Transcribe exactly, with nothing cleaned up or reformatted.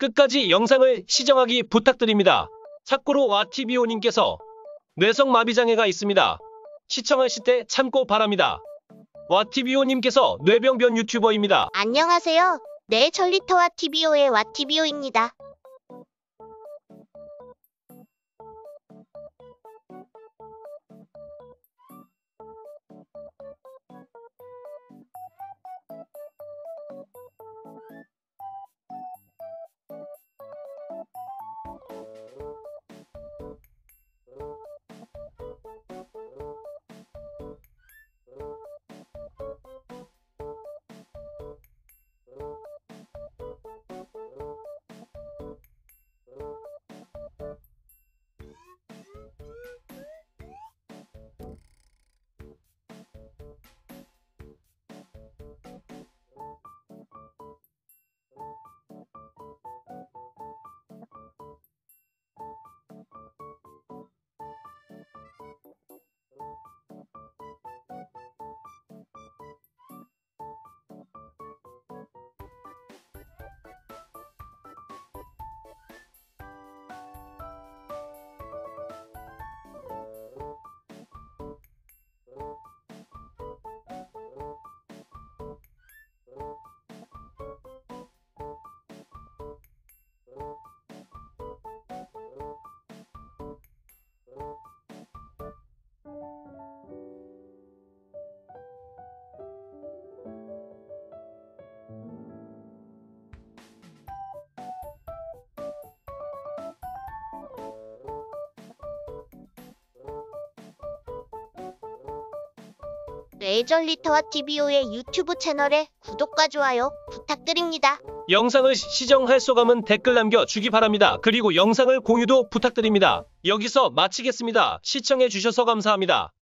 끝까지 영상을 시청하기 부탁드립니다. 참고로 와티비오님께서 뇌성마비장애가 있습니다. 시청하실 때 참고 바랍니다. 와티비오님께서 뇌병변 유튜버입니다. 안녕하세요. 네, 전리터 와티비오의 와티비오입니다. 네, 전리터 와티비오의 유튜브 채널에 구독과 좋아요 부탁드립니다. 영상을 시청할 소감은 댓글 남겨주기 바랍니다. 그리고 영상을 공유도 부탁드립니다. 여기서 마치겠습니다. 시청해주셔서 감사합니다.